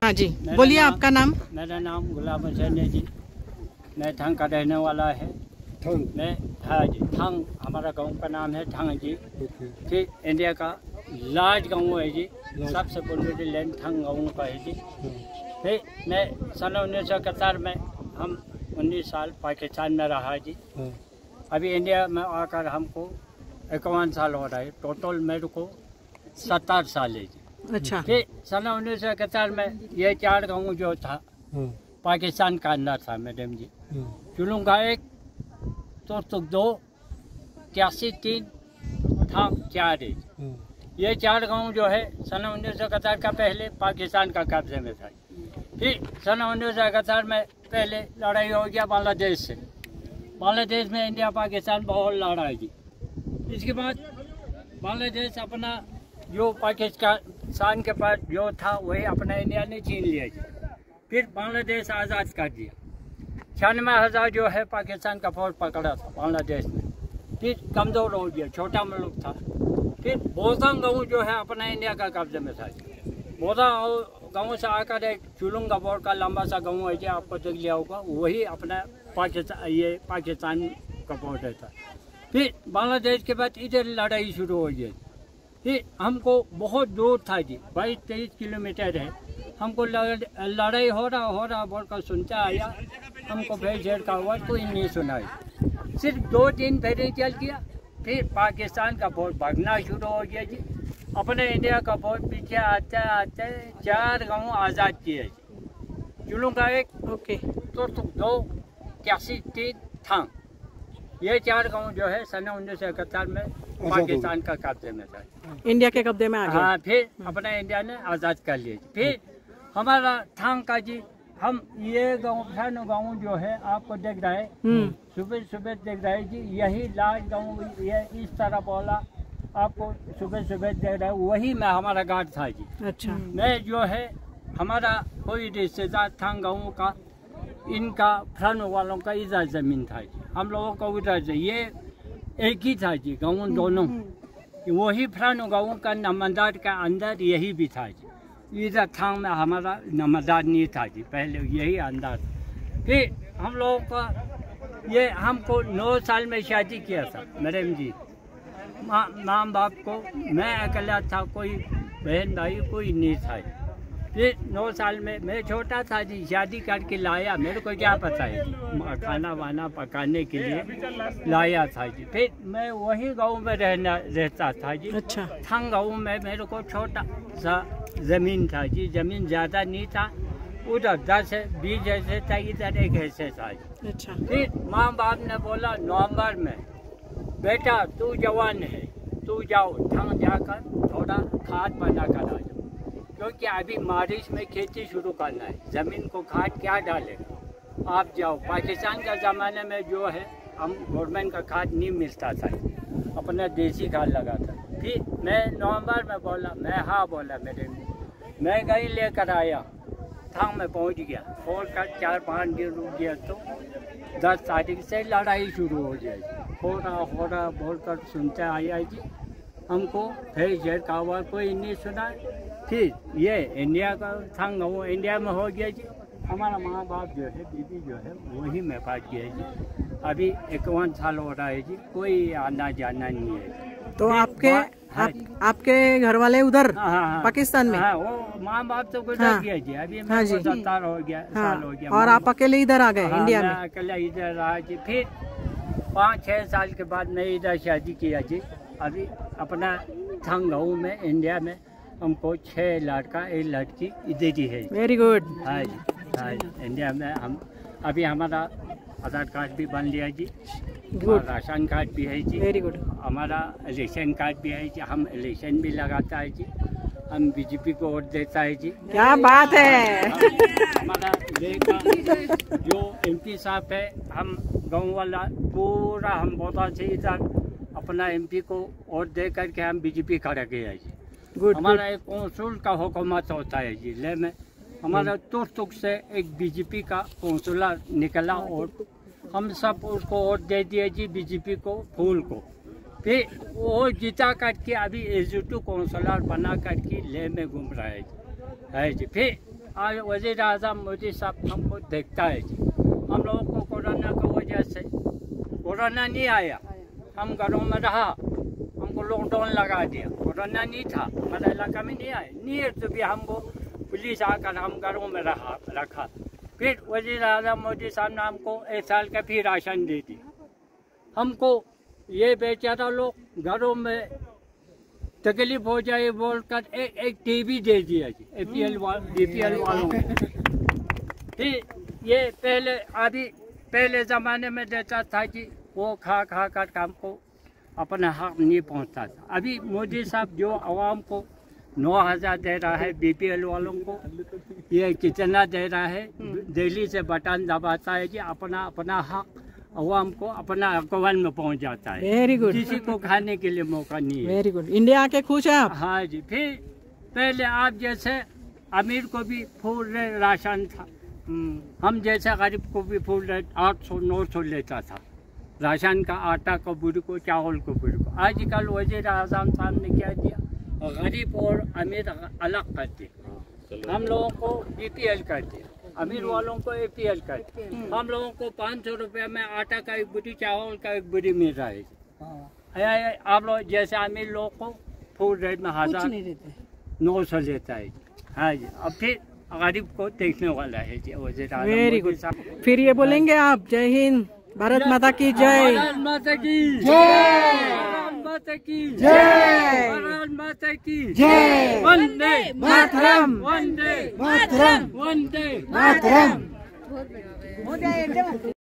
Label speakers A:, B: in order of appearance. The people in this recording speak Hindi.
A: हाँ जी, बोलिए आपका नाम।
B: मेरा नाम गुलाम हुसैन है जी। मैं ठंग का रहने वाला है। मैं हाँ जी, ठंग हमारा गांव का नाम है ठंग जी। फिर इंडिया का लार्ज गांव है जी, सबसे पॉपुलर लैंड ठंग गांव का है जी। फिर मैं सन 1971 में हम 19 साल पाकिस्तान में रहा जी। अभी इंडिया में आकर हमको 51 साल हो रहा है। टोटल मेरे को 70 साल है जी।
A: अच्छा।
B: फिर सन 1971 में ये 4 गाँव जो था पाकिस्तान का अंदर था मैडम जी। चुलूंगा 1, तो 2, 81, 3 था 4 है। ये 4 गाँव जो है सन 1971 का पहले पाकिस्तान का कब्जे में था। फिर सन 1971 में पहले लड़ाई हो गया बांग्लादेश से। बांग्लादेश में इंडिया पाकिस्तान बहुत लड़ा है जी। इसके बाद बांग्लादेश अपना जो पाकिस्तान के पास जो था वही अपना इंडिया ने छीन लिया जी। फिर बांग्लादेश आज़ाद कर दिया। 96,000 जो है पाकिस्तान का फौज पकड़ा था बांग्लादेश में। फिर कमज़ोर हो गया, छोटा मुल्क था। फिर बोधा गाँव जो है अपना इंडिया का कब्जे में था। बोधा गाँव से आकर एक चुलुंगा बोर्ड का लंबा सा गाँव है जी, आपको देख लिया होगा, वही अपना पाकिस्तान का बॉर्डर था। फिर बांग्लादेश के बाद इधर लड़ाई शुरू हो गई। फिर हमको बहुत दूर था जी, 22-23 किलोमीटर है। हमको लड़ाई हो रहा बोलकर सुनता आया। हमको फिर जेल का हुआ, कोई नहीं सुनाई। सिर्फ 2 दिन फिर चल गया। फिर पाकिस्तान का फौज भागना शुरू हो गया जी। अपने इंडिया का फौज पीछे आते आते 4 गाँव आज़ाद किए जी। चुलूंगा 1, तो 2, 81, 3 था। ये 4 गाँव जो है सन 1971 में पाकिस्तान का कब्जे में था,
A: इंडिया के कब्जे में आ गया।
B: हाँ, फिर अपना इंडिया ने आज़ाद कर लिया। फिर हमारा थांग का जी, हम ये गाँव जो है आपको देख रहा है, सुबह देख रहा है जी। यही लार्ज गाँव ये इस तरह बोला आपको सुबह देख रहा है, वही में हमारा गार्ड था जी।
A: अच्छा।
B: मैं जो है हमारा कोई रिश्तेदार था गाँव का, इनका फ्रंट वालों का इधर जमीन था जी, हम लोगों को उधर से। ये एक ही था जी गाँव दोनों। वही फ्रंट गाँव का नमदार का अंदर यही भी था जी। इधर थांग में हमारा नमदार नहीं था जी, पहले यही अंदर था। फिर हम लोगों का ये हमको 9 साल में शादी किया था मैडम जी। माँ बाप को मैं अकेला था, कोई बहन भाई कोई नहीं था। फिर 9 साल में मैं छोटा था जी, शादी करके लाया। मेरे को क्या पता है, खाना वाना पकाने के लिए लाया था जी। फिर मैं वही गांव में रहता था जी।
A: अच्छा।
B: थांग गांव में मेरे को छोटा सा ज़मीन था जी, ज़मीन ज़्यादा नहीं था। उधर 10-20 ऐसे था, इधर 1 ऐसे था जी।
A: अच्छा।
B: फिर माँ बाप ने बोला नवंबर में, बेटा तू जवान है, तू जाओ थांग जाकर थोड़ा खाद बना कर आ जाओ, क्योंकि अभी बारिश में खेती शुरू करना है, ज़मीन को खाद क्या डालेगा, आप जाओ। पाकिस्तान का ज़माने में जो है हम गवर्नमेंट का खाद नहीं मिलता था, अपना देसी खाद लगाता। फिर मैं नवंबर में बोला, मैं हाँ बोला मेरे, मैं गई लेकर आया, थांग में पहुंच गया। और का 4-5 दिन रुक गया तो 10 तारीख से लड़ाई शुरू हो जाएगी। हो रहा बोलकर सुनते आया जी। हमको फिर जेल का हुआ, कोई नहीं सुना। फिर ये इंडिया का थांग वो इंडिया में हो गया जी। हमारा माँ बाप जो है, बीबी जो है, वही में पास गया जी। अभी 51 साल हो रहा है जी, कोई आना जाना नहीं है।
A: तो आपके घर वाले उधर पाकिस्तान में?
B: हाँ, वो माँ बाप तो गुजर गया जी। अभी मेरे को 70 हो गया, साल हो गया।
A: और आप अकेले इधर आ गए इंडिया में?
B: अकेले इधर रहा जी। फिर 5-6 साल के बाद मैं इधर शादी किया जी। अभी अपना थांग गाँव में इंडिया में हमको 6 लड़का 1 लड़की इधर ही है।
A: Very good.
B: हाँ जी, हाँ जी। इंडिया में हम अभी हमारा आधार कार्ड भी बन लिया जी, और राशन कार्ड भी है जी।
A: Very good.
B: हमारा इलेक्शन कार्ड भी है जी, हम इलेक्शन भी लगाता है जी। हम बीजेपी को वोट देता है जी।
A: क्या बात है।
B: हमारा जो MP साहब है, हम गाँव वाला पूरा हम बहुत से इधर अपना MP को वोट दे करके हम बीजेपी खड़ा किया जी। हमारा एक कौंसुल का हुकूमत होता है जी ले में। हमारा तुक से एक बीजेपी का कौंसलर निकला और हम सब उसको वोट दे दिए जी, बीजेपी को, फूल को। फिर वो जीता करके अभी एग्जीक्यूटिव कौंसलर बना करके ले में घूम रहा है जी। फिर आज वज़ीर आज़म मोदी साहब हमको देखता है जी। हम लोगों को कोरोना की वजह से कोरोना नहीं आया, हम घरों में रहा, हमको लॉकडाउन लगा दिया। कोरोना नहीं था, हमारे इलाका में नहीं आया, नहीं है तो भी हमको पुलिस आकर हम घरों में रखा। फिर वज़ीर आज़म मोदी साहब ने हमको 1 साल का फिर राशन दे दिया। हमको ये बेचारा लोग घरों में तकलीफ हो जाए बोलकर एक टीवी दे दिया जी बीपीएल वालों को। फिर ये पहले ज़माने में देता था जी, वो खा कर हमको अपना हक नहीं पहुंचता था। अभी मोदी साहब जो आवाम को 9,000 दे रहा है बीपीएल वालों को, ये कितना दे रहा है, दिल्ली से बटन दबाता है जी, अपना हक अवाम को अपना अकाउंट में पहुंच जाता है।
A: Very good.
B: किसी को खाने के लिए मौका नहीं है।
A: Very good. इंडिया आके खुश हैं आप?
B: हाँ जी। फिर पहले आप जैसे अमीर को भी फुल राशन था, हम जैसे गरीब को भी फुल 800-900 लेता था राशन का, आटा को बुरी को, चावल को बुरी को। आजकल वज़ीर आज़म साहब ने क्या दिया, गरीब और अमीर अलग कर दिया। हम लोगों को बीपीएल कर दिया, अमीर वालों को एपीएल कर दिया। हम लोगों को 500 रुपये में आटा का एक बुरी, चावल का एक बुरी मिल रहा है। आप लोग जैसे अमीर लोग को फूड रेट में 1,900 लेता है। हाँ जी। अब फिर गरीब को देखने वाला है जी वज़ीर आज़म।
A: Very good. फिर ये बोलेंगे आप, जय हिंद, भारत माता की जय,
B: भारत माता की
A: जय,
B: भारत माता की
A: जय,
B: भारत माता की
A: जय,
B: वंदे
A: मातरम,
B: वंदे
A: मातरम,
B: वंदे
A: मातरम।